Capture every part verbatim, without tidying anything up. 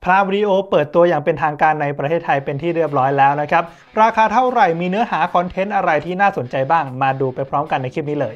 พรามวิดีโอเปิดตัวอย่างเป็นทางการในประเทศไทยเป็นที่เรียบร้อยแล้วนะครับราคาเท่าไหร่มีเนื้อหาคอนเทนต์อะไรที่น่าสนใจบ้างมาดูไปพร้อมกันในคลิปนี้เลย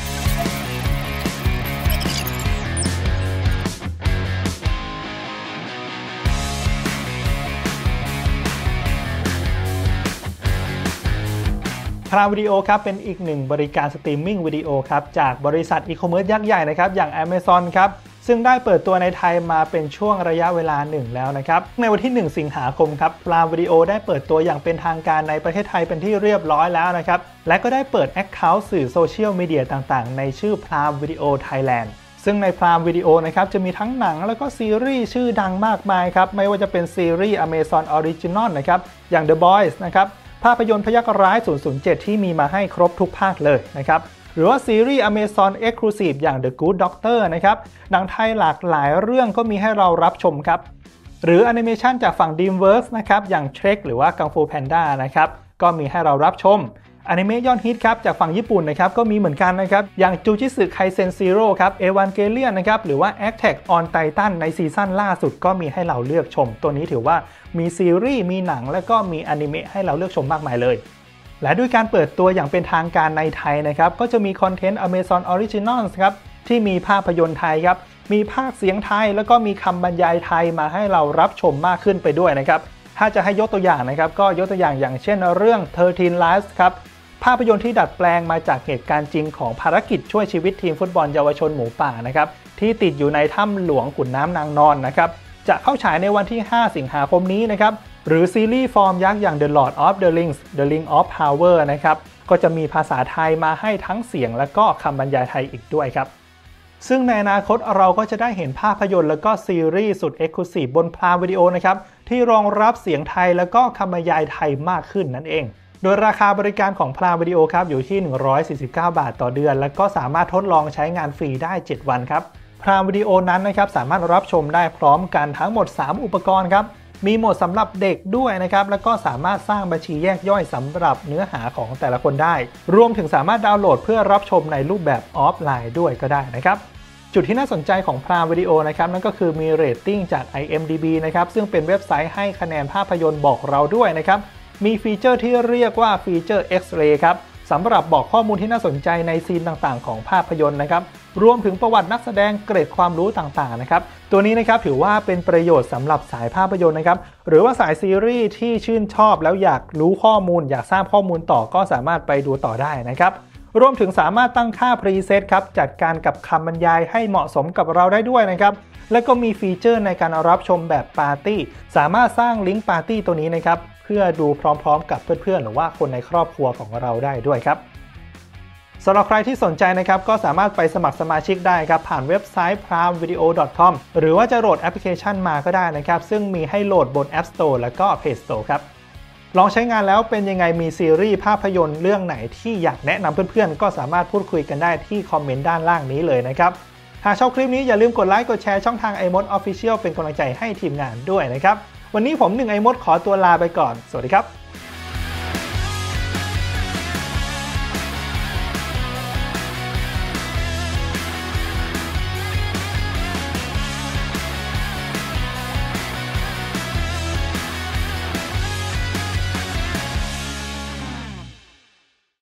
พรามวิดีโอครับเป็นอีกหนึ่งบริการสตรีมมิ่งวิดีโอครับจากบริษัทอีคอมเมิร์ซยักษ์ใหญ่นะครับอย่าง Amazon ครับซึ่งได้เปิดตัวในไทยมาเป็นช่วงระยะเวลาหนึ่งแล้วนะครับในวันที่หนึ่งสิงหาคมครับพรามวิดีโอได้เปิดตัวอย่างเป็นทางการในประเทศไทยเป็นที่เรียบร้อยแล้วนะครับและก็ได้เปิด Account สื่อโซเชียลมีเดียต่างๆในชื่อพรามวิดีโอไทยแลนด์ซึ่งในพรามวิดีโอนะครับจะมีทั้งหนังแล้วก็ซีรีส์ชื่อดังมากมายครับไม่ว่าจะเป็นซีรีส์ Amazon Original นะครับอย่าง The Boys นะครับภาพยนตร์พยัคฆ์ร้าย ศูนย์ ศูนย์ เจ็ด ที่มีมาให้ครบทุกภาคเลยนะครับหรือว่าซีรีส์ Amazon Exclusive อย่าง The Good Doctor นะครับหนังไทยหลากหลายเรื่องก็มีให้เรารับชมครับหรือแอนิเมชันจากฝั่ง Dreamworks นะครับอย่าง Shrek หรือว่า Kung Fu Panda นะครับก็มีให้เรารับชมอนิเมะยอดฮิตครับจากฝั่งญี่ปุ่นนะครับก็มีเหมือนกันนะครับอย่าง Jujutsu Kaisen Zero ครับ Evangelion นะครับหรือว่า Attack on Titan ในซีซั่นล่าสุดก็มีให้เราเลือกชมตัวนี้ถือว่ามีซีรีส์มีหนังและก็มีอนิเมะให้เราเลือกชมมากมายเลยและด้วยการเปิดตัวอย่างเป็นทางการในไทยนะครับก็จะมีคอนเทนต์ Amazon Originals ครับที่มีภาพยนตร์ไทยครับมีภาคเสียงไทยแล้วก็มีคำบรรยายไทยมาให้เรารับชมมากขึ้นไปด้วยนะครับถ้าจะให้ยกตัวอย่างนะครับก็ยกตัวอย่างอย่างเช่นเรื่องสิบสาม Lives ครับภาพยนตร์ที่ดัดแปลงมาจากเหตุการณ์จริงของภารกิจช่วยชีวิตทีมฟุตบอลเยาวชนหมูป่านะครับที่ติดอยู่ในถ้ำหลวงขุนน้ำนางนอนนะครับจะเข้าฉายในวันที่ห้าสิงหาคมนี้นะครับหรือซีรีส์ฟอร์มยักษ์อย่าง The Lord of the Rings The Ring of Power นะครับก็จะมีภาษาไทยมาให้ทั้งเสียงและก็คำบรรยายไทยอีกด้วยครับซึ่งในอนาคตเราก็จะได้เห็นภาพยนตร์และก็ซีรีส์สุด Exclusive บนพรามวิดีโอนะครับที่รองรับเสียงไทยและก็คำบรรยายไทยมากขึ้นนั่นเองโดยราคาบริการของพรามวิดีโอครับอยู่ที่หนึ่งร้อยสี่สิบเก้าบาทต่อเดือนและก็สามารถทดลองใช้งานฟรีได้เจ็ดวันครับพรามวิดีโอนั้นนะครับสามารถรับชมได้พร้อมกันทั้งหมดสามอุปกรณ์ครับมีโหมดสำหรับเด็กด้วยนะครับแล้วก็สามารถสร้างบัญชีแยกย่อยสำหรับเนื้อหาของแต่ละคนได้รวมถึงสามารถดาวน์โหลดเพื่อรับชมในรูปแบบออฟไลน์ด้วยก็ได้นะครับจุดที่น่าสนใจของพรามวิดีโอนะครับนั่นก็คือมีเรตติ้งจาก ไอ เอ็ม ดี บี นะครับซึ่งเป็นเว็บไซต์ให้คะแนนภาพยนตร์บอกเราด้วยนะครับมีฟีเจอร์ที่เรียกว่าฟีเจอร์ X-ray ครับสำหรับบอกข้อมูลที่น่าสนใจในซีนต่างๆของภาพยนตร์นะครับรวมถึงประวัตินักแสดงเกร็ดความรู้ต่างๆนะครับตัวนี้นะครับถือว่าเป็นประโยชน์สำหรับสายภาพยนตร์นะครับหรือว่าสายซีรีส์ที่ชื่นชอบแล้วอยากรู้ข้อมูลอยากทราบข้อมูลต่อก็สามารถไปดูต่อได้นะครับรวมถึงสามารถตั้งค่าพรีเซตครับจัดการกับคำบรรยายให้เหมาะสมกับเราได้ด้วยนะครับและก็มีฟีเจอร์ในการรับชมแบบปาร์ตี้สามารถสร้างลิงก์ปาร์ตี้ตัวนี้นะครับเพื่อดูพร้อมๆกับเพื่อนๆหรือว่าคนในครอบครัวของเราได้ด้วยครับสำหรับใครที่สนใจนะครับก็สามารถไปสมัครสมาชิกได้ครับผ่านเว็บไซต์ พรามวิดีโอ ดอท คอม หรือว่าจะโหลดแอปพลิเคชันมาก็ได้นะครับซึ่งมีให้โหลดบน App Store และก็ Play Store ครับลองใช้งานแล้วเป็นยังไงมีซีรีส์ภาพยนตร์เรื่องไหนที่อยากแนะนำเพื่อนๆก็สามารถพูดคุยกันได้ที่คอมเมนต์ด้านล่างนี้เลยนะครับหากชอบคลิปนี้อย่าลืมกดไลค์กดแชร์ช่องทาง iMod Official เป็นกำลังใจให้ทีมงานด้วยนะครับวันนี้ผมหนึ่ง iMod ขอตัวลาไปก่อนสวัสดีครับ